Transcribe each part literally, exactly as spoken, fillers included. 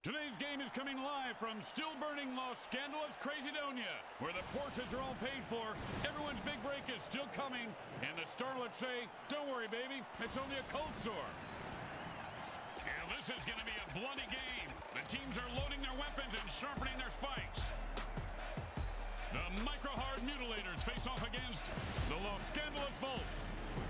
Today's game is coming live from still-burning Los Scandalous, Crazydonia, where the Porsches are all paid for, everyone's big break is still coming, and the starlets say, don't worry, baby, it's only a cold sore. Now this is going to be a bloody game. The teams are loading their weapons and sharpening their spikes. The Microhard Mutilators face off against the Los Scandalous Bolts.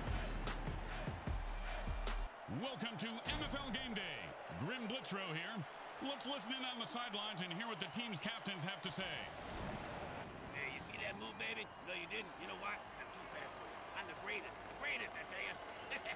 Welcome to M F L Game Day. Grim Blitzrow here. Let's listen in on the sidelines and hear what the team's captains have to say. Hey, you see that move, baby? No, you didn't. You know why? I'm too fast for you. I'm the greatest. The greatest, I tell you.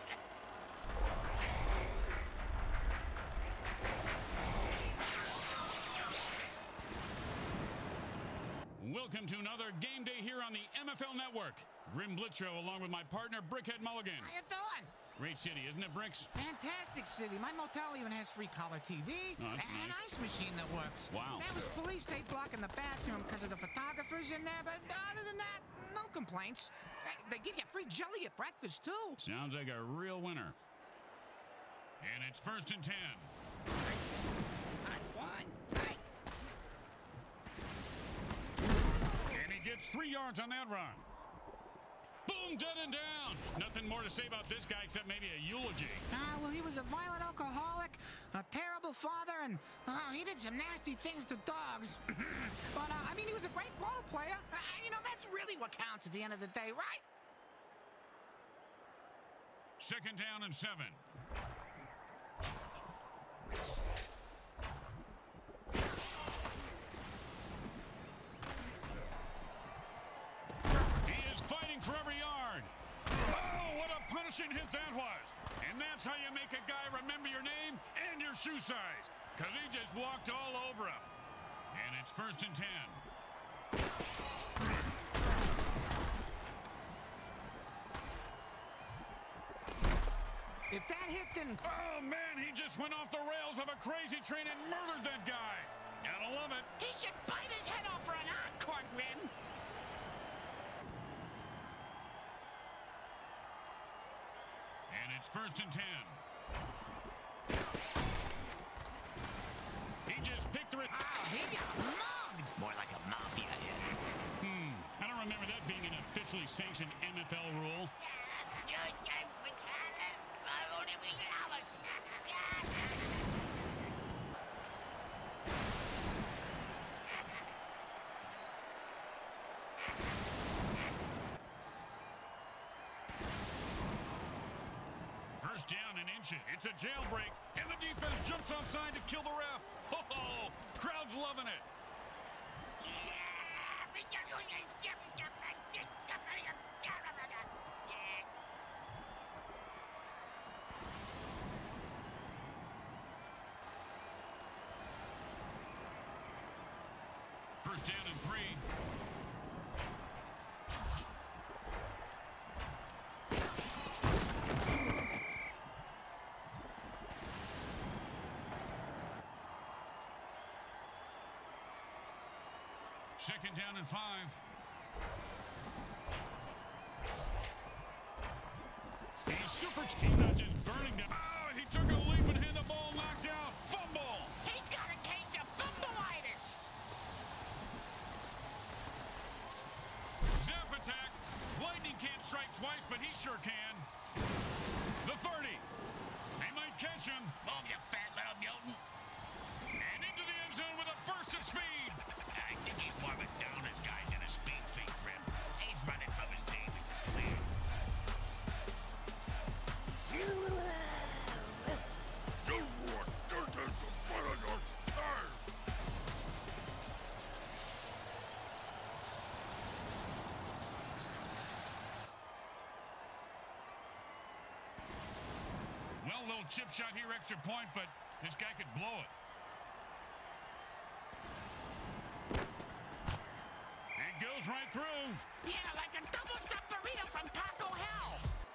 Welcome to another game day here on the M F L Network. Grim Blitzrow along with my partner, Brickhead Mulligan. How you doing? Great city, isn't it, Bricks? Fantastic city. My motel even has free color T V Oh, that's and nice. an ice machine that works. Wow. There was police state blocking the bathroom because of the photographers in there, but other than that, no complaints. They, they give you free jelly at breakfast, too. Sounds like a real winner. And it's first and ten. I won. I... And he gets three yards on that run. Boom, dead and down. Nothing more to say about this guy except maybe a eulogy. Ah, well, he was a violent alcoholic, a terrible father, and uh, he did some nasty things to dogs. But, uh, I mean, he was a great ball player. Uh, you know, that's really what counts at the end of the day, right? Second down and seven. He is fighting for every yard. Oh, what a punishing hit that was. And that's how you make a guy remember your name and your shoe size. Because he just walked all over him. And it's first and ten. If that hit didn't... Oh, man, he just went off the rails of a crazy train and murdered that guy. Gotta love it. He should bite his head off for an encore, Grim. And it's first and ten. He just picked the... Oh, he got mugged. More like a mafia hit. Hmm, I don't remember that being an officially sanctioned M F L rule. First down and inch it. It's a jailbreak, and the defense jumps offside to kill the ref. Oh, crowd's loving it. First down and three. Second down and five. He's super cheap, not just burning them. Oh, he took a leap and had the ball knocked out. Fumble. He's got a case of fumbleitis. Zap attack. Lightning can't strike twice, but he sure can. The thirty. They might catch him. Move, you fat little mutant. And into the end zone with a burst of speed. I think he's more of a downer's guy than a speed freak, Grim. He's running from his demons. It's clear. Well, little chip shot here, extra point, but this guy could blow it. It goes right through. Yeah, like a double-stuffed burrito from Taco Hell.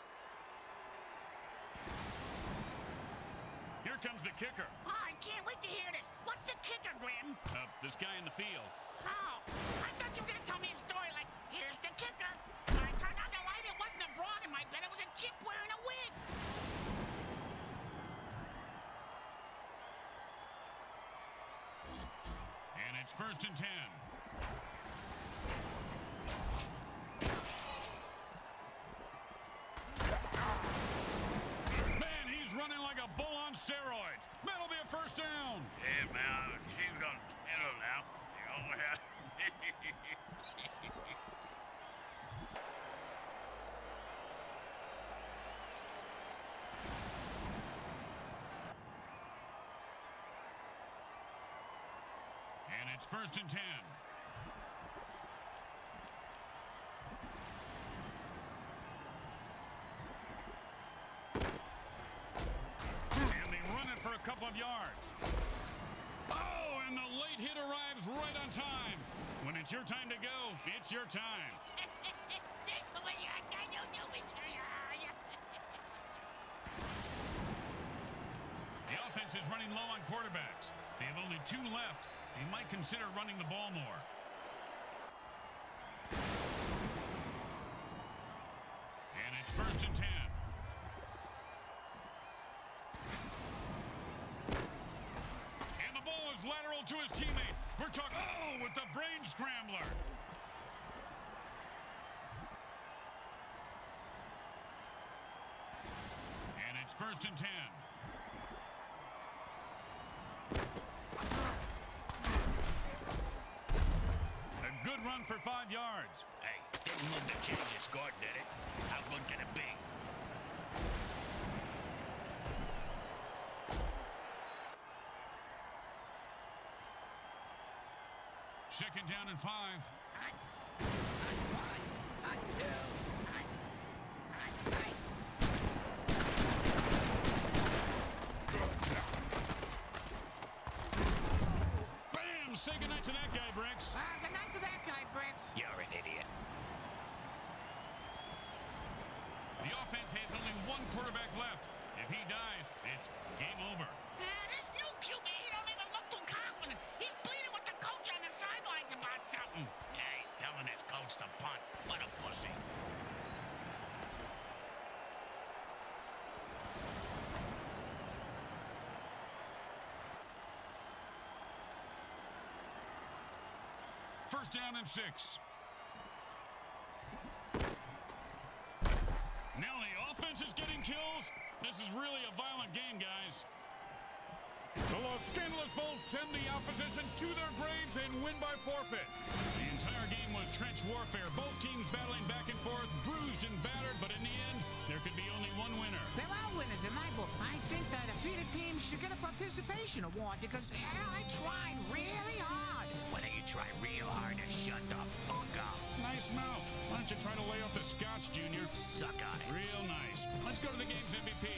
Here comes the kicker. Oh, I can't wait to hear this. What's the kicker, Grim? Uh, this guy in the field. Oh, I thought you were going to tell me a story like, here's the kicker. When I turned on the light, it wasn't a broad in my bed. It was a chick wearing a wig. first and ten. Man, he's running like a bull on steroids. That'll be a first down. Yeah, man. He's going to handle now. Oh, yeah. And it's first and ten. And they run it for a couple of yards. Oh, and the late hit arrives right on time. When it's your time to go, it's your time. The offense is running low on quarterbacks. They have only two left. They might consider running the ball more. And it's first and ten. And the ball is lateral to his teammate. We're talking, oh, with the brain scrambler. And it's first and ten. Good run for five yards. Hey, didn't move the change you scored, did it? How good can it be? Second down and five. Bam! Say goodnight to that guy, Bricks. Uh, good night to that guy, Bricks. You're an idiot. The offense has only one quarterback left. If he dies, it's game over. Uh, this new Q B, he don't even look too confident. He's pleading with the coach on the sidelines about something. Yeah, he's telling his coach to punt. What a pussy. First down and six. Now the offense is getting kills. This is really a violent game, guys. The Los Scandalous Volts send the opposition to their graves and win by forfeit. The entire game was trench warfare. Both teams battling back and forth, bruised and battered, but in the end, there could be only one winner. There are winners in my book. I think that defeated teams should get a participation award because well, they tried really hard. Why don't you try real hard and shut the fuck up? Nice mouth. Why don't you try to lay off the scotch, Junior? Suck on it. Real nice. Let's go to the game's M V P.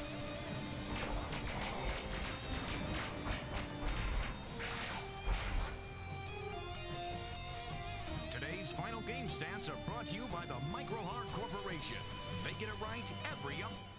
Today's final game stats are brought to you by the Microhard Corporation. They get it right every up.